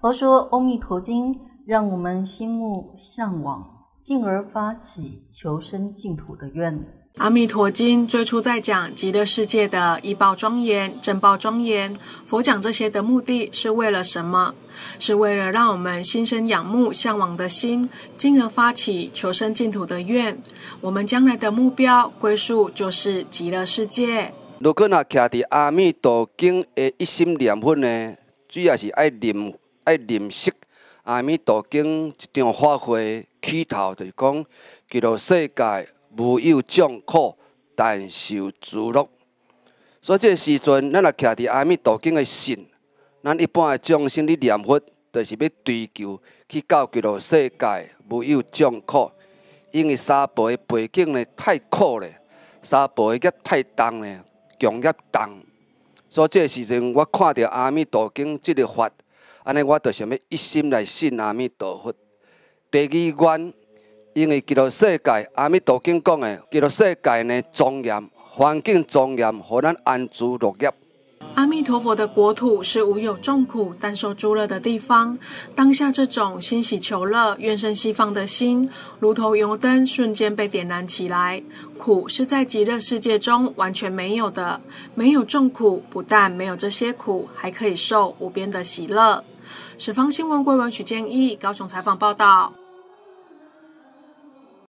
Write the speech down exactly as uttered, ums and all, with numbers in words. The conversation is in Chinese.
佛说《阿弥陀经》，让我们心目向往，进而发起求生净土的愿。 阿弥陀经最初在讲极乐世界的依报庄严、正报庄严。佛讲这些的目的是为了什么？是为了让我们心生仰慕、向往的心，进而发起求生净土的愿。我们将来的目标归宿就是极乐世界。 如果若徛伫阿弥陀经的一心念佛呢，主要是爱认爱认识阿弥陀经一场法会起头，就是讲极乐世界无有众苦，但受诸乐。所以这个时阵，咱若徛伫阿弥陀经的信，咱一般的众生咧念佛，就是要追求去到极乐世界无有众苦。因为三宝的背景呢太苦咧，三宝的业太重咧，强业重。所以这个时阵，我看到阿弥陀经这个法，安尼我就想要一心来信阿弥陀佛。第二愿。因为极乐世界，阿弥陀经讲的极乐世界呢庄严，环境庄严，互咱安住乐业。 阿弥陀佛的国土是无有众苦，但受诸乐的地方。当下这种欣喜求乐、愿生西方的心，如同油灯瞬间被点燃起来。苦是在极乐世界中完全没有的，没有众苦，不但没有这些苦，还可以受无边的喜乐。十方新闻归文许建议，高雄采访报道。